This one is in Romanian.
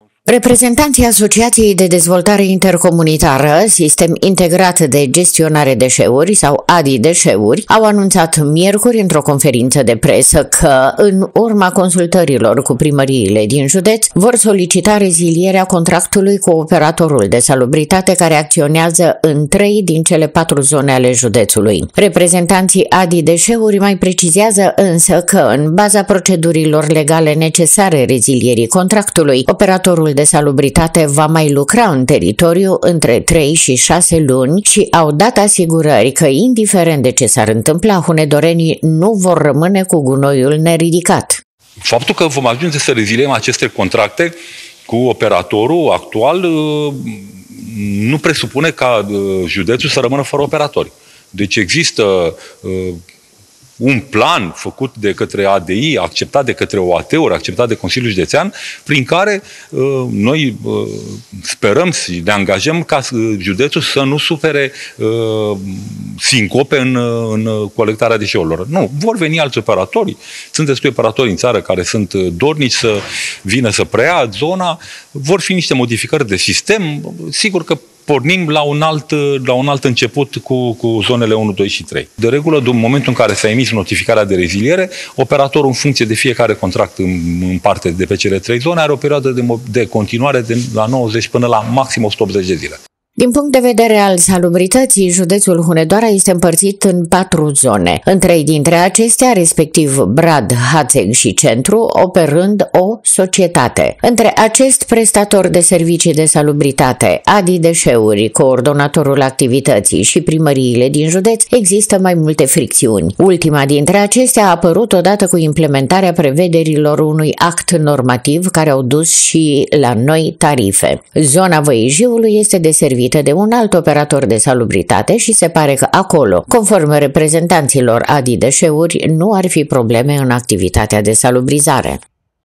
Reprezentanții Asociației de Dezvoltare Intercomunitară, Sistem Integrat de Gestionare Deșeuri sau ADI Deșeuri, au anunțat miercuri într-o conferință de presă că, în urma consultărilor cu primăriile din județ, vor solicita rezilierea contractului cu operatorul de salubritate care acționează în 3 din cele 4 zone ale județului. Reprezentanții ADI Deșeuri mai precizează însă că, în baza procedurilor legale necesare rezilierii contractului, operatorul de salubritate va mai lucra în teritoriu între 3 și 6 luni și au dat asigurări că, indiferent de ce s-ar întâmpla, hunedorenii nu vor rămâne cu gunoiul neridicat. Faptul că vom ajunge să reziliem aceste contracte cu operatorul actual nu presupune ca județul să rămână fără operatori. Deci există un plan făcut de către ADI, acceptat de către OAT-uri, acceptat de Consiliul Județean, prin care noi sperăm și ne angajăm ca județul să nu sufere sincope în colectarea deșeurilor. Nu, vor veni alți operatori, sunt destui operatori în țară care sunt dornici să vină să preia zona, vor fi niște modificări de sistem, sigur că pornim la un alt început cu zonele 1, 2 și 3. De regulă, în momentul în care s-a emis notificarea de reziliere, operatorul, în funcție de fiecare contract în parte de pe cele 3 zone, are o perioadă de continuare de la 90 până la maxim 180 de zile. Din punct de vedere al salubrității, județul Hunedoara este împărțit în 4 zone, în 3 dintre acestea, respectiv Brad, Hațeg și Centru, operând o societate. Între acest prestator de servicii de salubritate, ADI Deșeuri, coordonatorul activității și primăriile din județ, există mai multe fricțiuni. Ultima dintre acestea a apărut odată cu implementarea prevederilor unui act normativ care au dus și la noi tarife. Zona Văijiului este deservită de un alt operator de salubritate și se pare că acolo, conform reprezentanților ADI Deșeuri, nu ar fi probleme în activitatea de salubrizare.